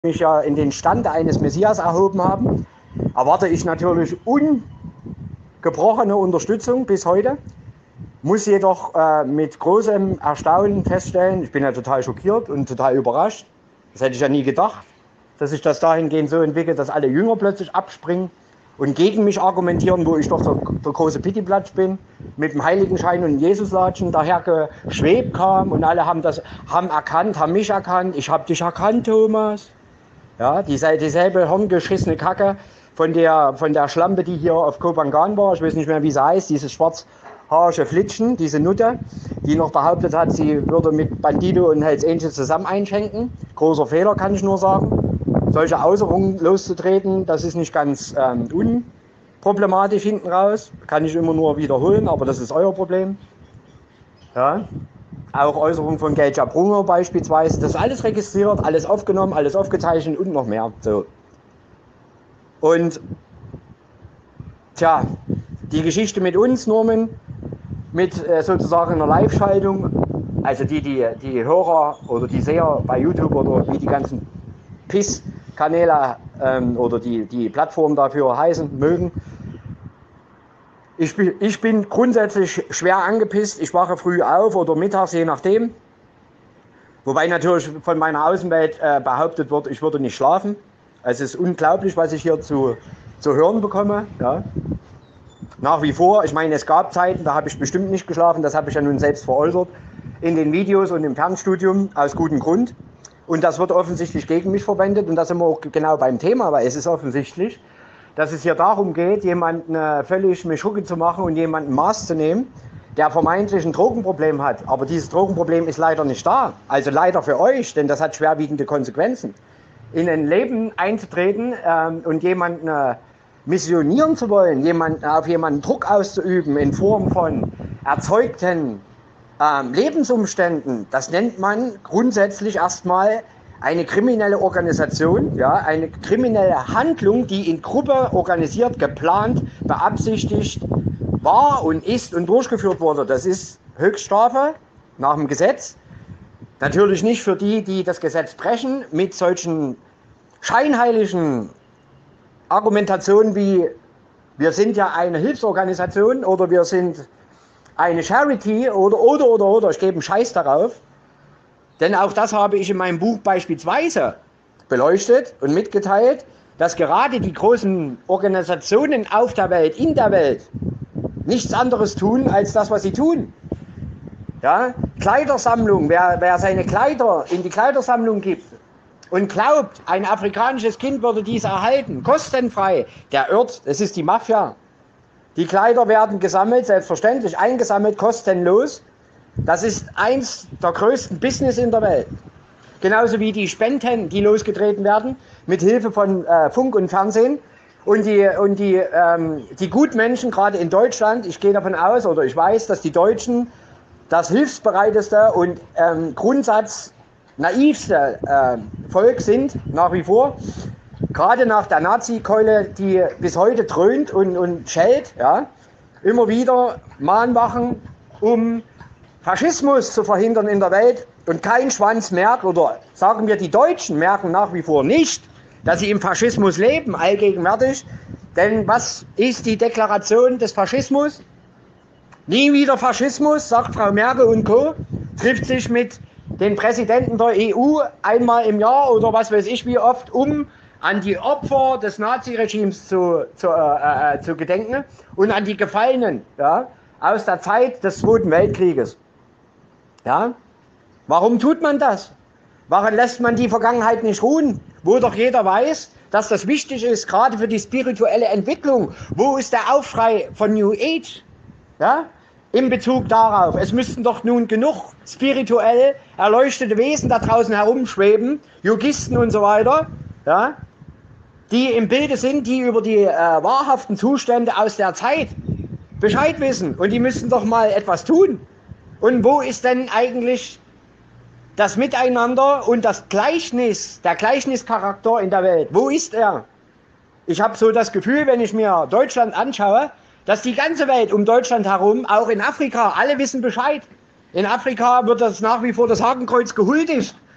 mich ja in den Stand eines Messias erhoben haben, erwarte ich natürlich ungebrochene Unterstützung bis heute, muss jedoch mit großem Erstaunen feststellen, ich bin ja total schockiert und total überrascht, das hätte ich ja nie gedacht, dass sich das dahingehend so entwickelt, dass alle Jünger plötzlich abspringen und gegen mich argumentieren, wo ich doch der große Pittiplatsch bin, mit dem Heiligenschein und Jesuslatschen daher geschwebt kam und alle haben mich erkannt, ich habe dich erkannt, Thomas. Ja, dieselbe hirngeschissene Kacke von der Schlampe, die hier auf Kopangan war, ich weiß nicht mehr, wie sie heißt, dieses schwarzhaarische Flitschen, diese Nutte, die noch behauptet hat, sie würde mit Bandido und Hells Angels zusammen einschenken. Großer Fehler, kann ich nur sagen. Solche Äußerungen loszutreten, das ist nicht ganz unproblematisch hinten raus. Kann ich immer nur wiederholen, aber das ist euer Problem. Ja. Auch Äußerungen von Gelja Brunger beispielsweise, das ist alles registriert, alles aufgenommen, alles aufgezeichnet und noch mehr. So. Und tja, die Geschichte mit uns, Norman, mit sozusagen einer Live-Schaltung, also die Hörer oder die Seher bei YouTube oder wie die ganzen PIS-Kanäle oder die Plattformen dafür heißen mögen. Ich bin grundsätzlich schwer angepisst, ich wache früh auf oder mittags, je nachdem. Wobei natürlich von meiner Außenwelt behauptet wird, ich würde nicht schlafen. Es ist unglaublich, was ich hier zu hören bekomme. Ja. Nach wie vor, ich meine, es gab Zeiten, da habe ich bestimmt nicht geschlafen, das habe ich ja nun selbst veräußert, in den Videos und im Fernstudium, aus gutem Grund. Und das wird offensichtlich gegen mich verwendet und da sind wir auch genau beim Thema, weil es ist offensichtlich, dass es hier darum geht, jemanden völlig Mischugge zu machen und jemanden Maß zu nehmen, der vermeintlich ein Drogenproblem hat. Aber dieses Drogenproblem ist leider nicht da. Also leider für euch, denn das hat schwerwiegende Konsequenzen. In ein Leben einzutreten und jemanden missionieren zu wollen, auf jemanden Druck auszuüben in Form von erzeugten Lebensumständen, das nennt man grundsätzlich erstmal eine kriminelle Organisation, ja, eine kriminelle Handlung, die in Gruppe organisiert, geplant, beabsichtigt war und ist und durchgeführt wurde. Das ist Höchststrafe nach dem Gesetz. Natürlich nicht für die, die das Gesetz brechen, mit solchen scheinheiligen Argumentationen wie wir sind ja eine Hilfsorganisation oder wir sind eine Charity oder, ich gebe einen Scheiß darauf. Denn auch das habe ich in meinem Buch beispielsweise beleuchtet und mitgeteilt, dass gerade die großen Organisationen auf der Welt, in der Welt, nichts anderes tun, als das, was sie tun. Ja? Kleidersammlung, wer seine Kleider in die Kleidersammlung gibt und glaubt, ein afrikanisches Kind würde dies erhalten, kostenfrei, der irrt, es ist die Mafia. Die Kleider werden gesammelt, selbstverständlich eingesammelt, kostenlos. Das ist eins der größten Business in der Welt. Genauso wie die Spenden, die losgetreten werden, mit Hilfe von Funk und Fernsehen. Und die Gutmenschen, gerade in Deutschland, ich gehe davon aus oder ich weiß, dass die Deutschen das hilfsbereiteste und grundsatznaivste Volk sind, nach wie vor. Gerade nach der Nazi-Keule, die bis heute dröhnt und schellt, ja, immer wieder Mahnwachen, um Faschismus zu verhindern in der Welt, und kein Schwanz merkt, oder sagen wir, die Deutschen merken nach wie vor nicht, dass sie im Faschismus leben, allgegenwärtig. Denn was ist die Deklaration des Faschismus? Nie wieder Faschismus, sagt Frau Merkel und Co., trifft sich mit den Präsidenten der EU einmal im Jahr oder was weiß ich wie oft, um an die Opfer des Naziregimes zu gedenken und an die Gefallenen, ja, aus der Zeit des Zweiten Weltkrieges. Ja? Warum tut man das? Warum lässt man die Vergangenheit nicht ruhen? Wo doch jeder weiß, dass das wichtig ist, gerade für die spirituelle Entwicklung. Wo ist der Aufschrei von New Age? Ja? In Bezug darauf, es müssten doch nun genug spirituell erleuchtete Wesen da draußen herumschweben, Yogisten und so weiter, ja? Die im Bilde sind, die über die wahrhaften Zustände aus der Zeit Bescheid wissen. Und die müssten doch mal etwas tun. Und wo ist denn eigentlich das Miteinander und das Gleichnis, der Gleichnischarakter in der Welt? Wo ist er? Ich habe so das Gefühl, wenn ich mir Deutschland anschaue, dass die ganze Welt um Deutschland herum, auch in Afrika, alle wissen Bescheid. In Afrika wird das nach wie vor das Hakenkreuz gehuldigt.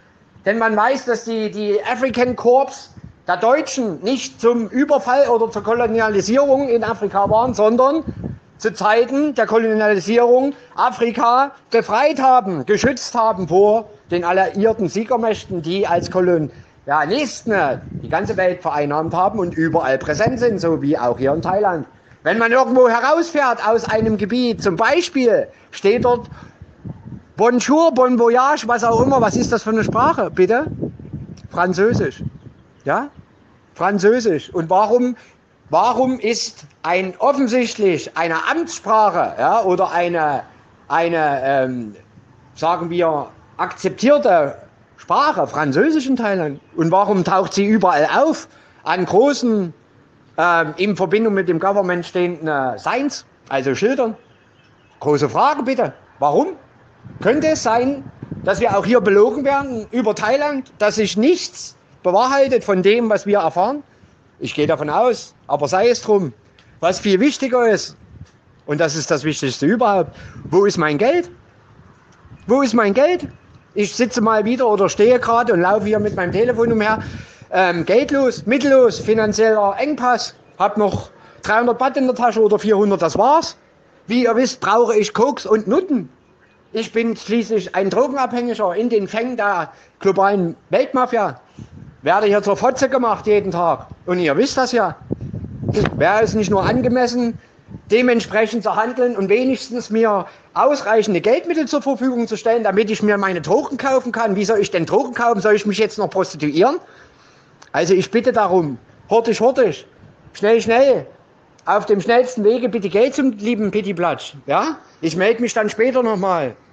Denn man weiß, dass die African Corps der Deutschen nicht zum Überfall oder zur Kolonialisierung in Afrika waren, sondern zu Zeiten der Kolonialisierung Afrika befreit haben, geschützt haben vor den alliierten Siegermächten, die als Kolonialisten die ganze Welt vereinnahmt haben und überall präsent sind, so wie auch hier in Thailand. Wenn man irgendwo herausfährt aus einem Gebiet, zum Beispiel, steht dort Bonjour, Bon Voyage, was auch immer. Was ist das für eine Sprache, bitte? Französisch. Ja? Französisch. Und warum ist offensichtlich eine Amtssprache, ja, oder eine sagen wir, akzeptierte Sprache Französisch in Thailand? Und warum taucht sie überall auf an großen, in Verbindung mit dem Government stehenden Signs, also Schildern? Große Frage bitte. Warum? Könnte es sein, dass wir auch hier belogen werden über Thailand, dass sich nichts bewahrheitet von dem, was wir erfahren? Ich gehe davon aus, aber sei es drum. Was viel wichtiger ist, und das ist das Wichtigste überhaupt, wo ist mein Geld? Wo ist mein Geld? Ich sitze mal wieder oder stehe gerade und laufe hier mit meinem Telefon umher. Geldlos, mittellos, finanzieller Engpass. Hab noch 300 Baht in der Tasche oder 400, das war's. Wie ihr wisst, brauche ich Koks und Nutten. Ich bin schließlich ein Drogenabhängiger in den Fängen der globalen Weltmafia. Werde hier zur Fotze gemacht jeden Tag. Und ihr wisst das ja. Wäre es nicht nur angemessen, dementsprechend zu handeln und wenigstens mir ausreichende Geldmittel zur Verfügung zu stellen, damit ich mir meine Drogen kaufen kann? Wie soll ich denn Drogen kaufen? Soll ich mich jetzt noch prostituieren? Also ich bitte darum, hurtig, hurtig, schnell, schnell, auf dem schnellsten Wege bitte Geld zum lieben Pittiplatsch. Ja? Ich melde mich dann später nochmal.